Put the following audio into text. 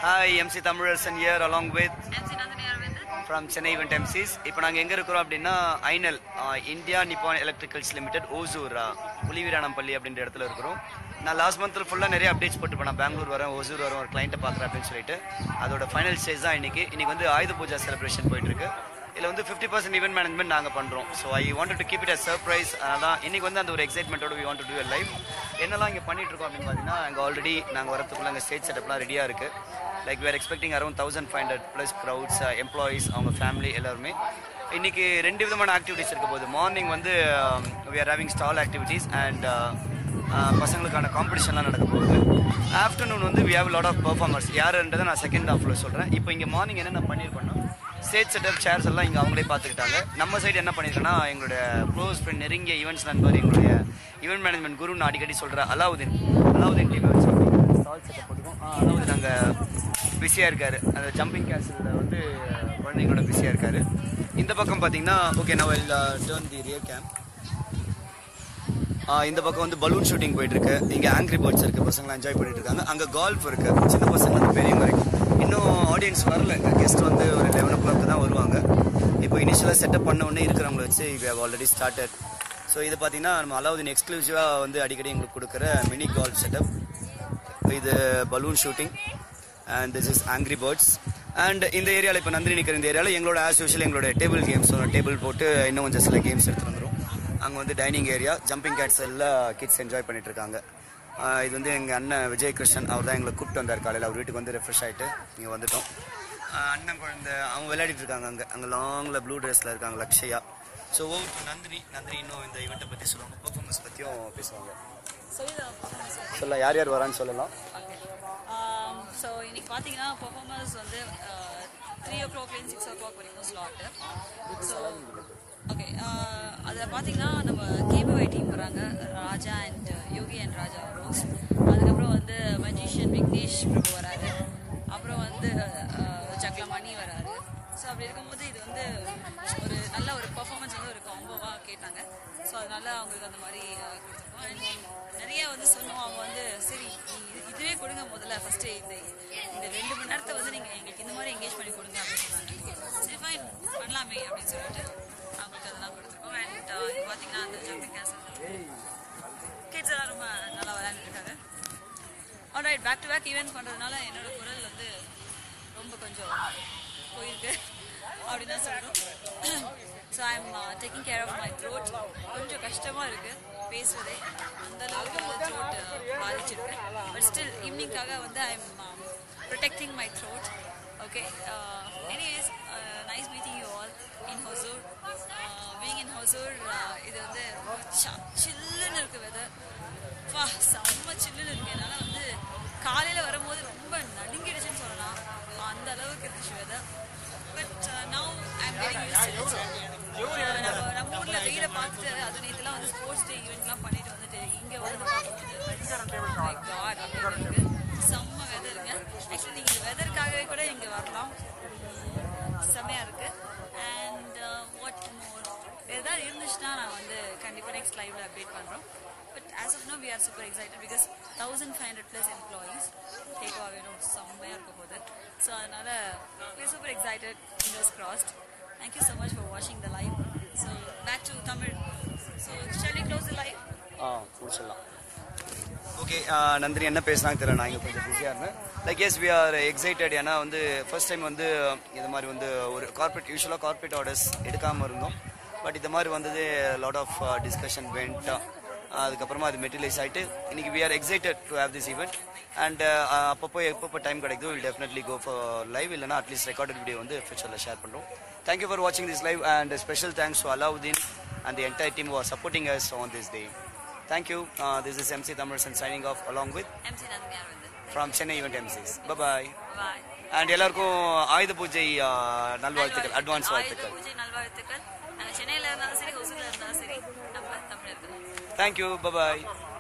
Hi, MC Thamizharasan here along with Emcee Nandhini Aravindan from Chennai event Emcees. இப்போ நாங்க எங்க இருக்கோம் அப்படினா INEL India Nippon Electricals Limited Hosur புலிவீரானம்பள்ளி அப்படின்ற இடத்துல இருக்கோம். நான் லாஸ்ட் மந்த்ல ஃபுல்லா நிறைய அப்டேட்ஸ் போட்டு போறேன். பெங்களூர் வரேன், ஓசூர் வரேன், ஒரு கிளையன்ட் பார்க்கறேன் அப்படினு சொல்லிட்டு அதோட ஃபைனல் ஸ்டேஜ் தான் இன்னைக்கு வந்து ஆயுத பூஜா செலிப்ரேஷன் போயிட்டு இருக்கு. இதுல வந்து 50% ஈவென்ட் மேனேஜ்மெண்ட் நாங்க பண்றோம். So I wanted to keep it as surprise. அதான் இன்னைக்கு வந்து அந்த ஒரு எக்ஸைட்மென்ட்டோட we want to do a live. என்னலாம் இங்க பண்ணிட்டு இருக்கோம் அப்படினு பாத்தீங்கன்னா அங்க ஆல்ரெடி நாங்க வரதுக்குள்ள அங்க ஸ்டேஜ் செட்டப்லாம் ரெடியா இருக்கு. Like we are expecting around 1500 plus crowds, employees, அவங்க ஃபேமிலி எல்லாருமே. இன்னைக்கு ரெண்டு விதமான ஆக்டிவிட்டீஸ் இருக்க போகுது. மார்னிங் வந்து we are having stall activities and பசங்களுக்கான காம்படிஷன்லாம் நடக்க போகுது. ஆஃப்டர்நூன் வந்து we have a lot of performers. யாருன்றதை நான் செகண்ட் ஹாஃப்ல சொல்றேன். இப்போ இங்க மார்னிங் என்ன பண்ணிருக்கோம்னா ஸ்டேஜ் செட்டப் சேர்ஸ் எல்லாம் இங்க அவங்களே பார்த்துக்கிட்டாங்க. நம்ம சைடு என்ன பண்ணிருக்கோம்னா எங்களுடைய க்ளோஸ் ஃப்ரெண்ட் நெருங்கிய ஈவெண்ட்ஸ் நண்பர் எங்களுடைய ஈவெண்ட் மேனேஜ்மெண்ட் குரு நான் அடிக்கடி சொல்றேன் அலாவுதீன் டீம் வச்சு ஸ்டால் செட்டப் போட்டுக்கோம். அலாவுதீன் அங்கே பிஸியாக இருக்காரு. அந்த ஜம்பிங் கேசலில் வந்து குழந்தைங்களோட பிஸியாக இருக்காரு. இந்த பக்கம் பார்த்தீங்கன்னா ஓகே நான் டர்ன் தி ரியர் கேம். இந்த பக்கம் வந்து பலூன் ஷூட்டிங் போயிட்டு இருக்கு. இங்கே ஆங்கிரி பேர்ட்ஸ் இருக்கு, பசங்களாம் என்ஜாய் பண்ணிட்டு இருக்காங்க. அங்கே கால்ஃப் இருக்கு, சின்ன பசங்க வந்து பெரியவங்க வரைக்கும். இன்னும் ஆடியன்ஸ் வரல, கெஸ்ட் வந்து ஒரு 11 o'clock தான் வருவாங்க. இப்போ இனிஷியலாக செட்டப் பண்ண உடனே இருக்கிறவங்களை வச்சு we have already started. So இது பார்த்தீங்கன்னா நம்ம அலாவுதீன் எக்ஸ்க்ளூசிவாக வந்து அடிக்கடி எங்களுக்கு கொடுக்குற மினி கால்ஃப் செட்டப். இது balloon shooting and this is Angry Birds. And இந்த ஏரியாவில் இப்போ நந்தினி நிற்கிற இந்த ஏரியாவில் எங்களோட ஆஸ் யூஷுவல் எங்களோட டேபிள் கேம்ஸ் டேபிள் போட்டு இன்னும் கொஞ்சம் சில கேம்ஸ் எடுத்துகிட்டு வந்துடும். அங்கே வந்து டைனிங் ஏரியா, ஜம்பிங் கேட்ஸ் எல்லாம் கிட்ஸ் என்ஜாய் பண்ணிட்டு இருக்காங்க. இது வந்து எங்கள் அண்ணன் விஜய் கிருஷ்ணன், அவர் தான் எங்களை கூப்பிட்டு வந்தார் காலையில். அவர் வீட்டுக்கு வந்து ரெஃப்ரெஷ் ஆகிட்டு இங்கே வந்துட்டோம். அண்ணன் குழந்தை அவங்க விளையாடிட்டு இருக்காங்க. அங்கே லாங்கில் ப்ளூ ட்ரெஸ்ஸில் இருக்காங்க லக்ஷயா. ஸோ நந்தினி இன்னும் இந்த ஈவெண்ட்டை பற்றி சொல்லுவாங்க, பர்ஃபார்மன்ஸ் பற்றியும் பேசுவாங்க. சொல்ல யார் யார் வரான்னு சொல்லலாம். ஸோ இன்னைக்கு பார்த்தீங்கன்னா பர்ஃபார்மன்ஸ் வந்து 3 o'clock 6 o'clock வரைக்கும் ஸ்லாட்டு. ஸோ ஓகே அதில் பார்த்தீங்கன்னா நம்ம கேபிஒய் டீம் வராங்க, Raja and Yogi and Raja Rose. அதுக்கப்புறம் வந்து மஜிஷியன் விக்னேஷ் பிரபு வராரு. அப்புறம் வந்து ஜக்லமணி வராரு. ஸோ அப்படி இருக்கும்போது இது வந்து ஒரு நல்ல ஒரு பர்ஃபார்மன்ஸ் வந்து ஒரு காம்போவாக கேட்டாங்க. ஸோ அதனால அவங்களுக்கு அந்த மாதிரி கொடுத்துருக்கோம். அண்ட் நிறைய வந்து சொன்னோம். அவங்க வந்து சரி இதுவே கொடுங்க, முதல்ல ஃபஸ்ட்டு இந்த 2 மணி நேரத்தை வந்து நீங்கள் எங்களுக்கு இந்த மாதிரி என்கேஜ் பண்ணி கொடுங்க அப்படின்னு சொன்னாங்க. சரி ஃபைன் பண்ணலாமே அப்படின்னு சொல்லிட்டு அவங்களுக்கு அதெல்லாம் கொடுத்துருக்கோம். அண்ட் இப்போ பார்த்தீங்கன்னா அந்த ஜம்பிங் கேசல் கிட்ஸ் எல்லாம் ரொம்ப நல்லா விளையாண்டுருக்காங்க. Alright, back to back events பண்ணுறதுனால என்னோட குரல் வந்து ரொம்ப கொஞ்சம் போயிருக்கு அப்படின்னு தான் சொல்லணும். So I am taking care of my throat. கொஞ்சம் கஷ்டமாக இருக்குது பேசுவதே, அந்தளவுக்கு த்ரோட் பாதிச்சிருக்கு. பட் ஸ்டில் ஈவினிங்காக வந்து I am protecting my throat. Okay, anyways nice meeting you all in Hosur. Being in Hosur இது வந்து சில்லுன்னு இருக்குது வெதர். வா செம்ம சில்லுன்னு இருக்குது. என்னால் வந்து காலையில் வரும்போது ரொம்ப நடுங்கிடுச்சுன்னு சொல்லலாம், அந்த அளவுக்கு இருந்துச்சு weather. But now I am getting used to it. நம்ம ஊரில் வெயிலை பார்த்துட்டு அது நேற்றுலாம் வந்து ஸ்போர்ட்ஸ் டே ஈவெண்ட்லாம் பண்ணிட்டு வந்துட்டு இங்கே வந்து பார்க்கும்போது செம்ம வெதருங்க. ஆக்சுவலி நீங்கள் இந்த வெதருக்காகவே கூட இங்கே வரலாம், செம்மையாக இருக்குது. அண்ட் வாட் மோர் எதாவது இருந்துச்சுன்னா நான் வந்து கண்டிப்பாக நெக்ஸ்ட் லைவ்ல அப்டேட் பண்ணுறோம். But as of now, we are super excited because 1500 plus employees take away somewhere இருக்க போகுது. So அதனால we are super excited. Fingers crossed. Thank you so much for watching the live. So back to Tamil. So shall we close the live? முடிச்சிடலாம். Okay, Nandini என்ன பேசுனாங்க தெரியல, நான் இங்கே கொஞ்சம் பிஸியாக இருந்தேன். Like as we are excited. ஏன்னா வந்து ஃபர்ஸ்ட் டைம் வந்து இது மாதிரி வந்து ஒரு யூஸ்வலாக கார்பரேட் ஆர்டர்ஸ் எடுக்காமல் இருந்தோம். பட் இந்த மாதிரி வந்தது லாட் ஆஃப் டிஸ்கஷன் வெண்ட். அதுக்கப்புறமா அது மெட்டீரியலைஸ் ஆகிட்டு இன்னைக்கு we are excited to have this event. And எப்பப்போ டைம் கிடைக்குதோ will definitely go for live, இல்லைனா அட்லீஸ்ட் ரெக்கார்டட் வீடியோ வந்து ஃபியூச்சரில் ஷேர் பண்ணுறோம். தேங்க்யூ ஃபார் வாட்சிங் this live and special thanks to Alauddin and the entire team who are supporting us on this day. Thank you. This is MC Thamizharasan signing off along with MC Nandhini Aravindan from Chennai event Emcees. Bye bye. Bye. And எல்லாருக்கும் ஆயுத பூஜை நல்வாழ்த்துக்கள், advance வாழ்த்துக்கள். ஆயுத பூஜை நல்வாழ்த்துக்கள். நாங்கள் சென்னையில் இருந்தாலும் சரி, ஹொசூரில் இருந்தாலும் சரி, நம்ம தமிழர்கள். Thank you. Bye bye.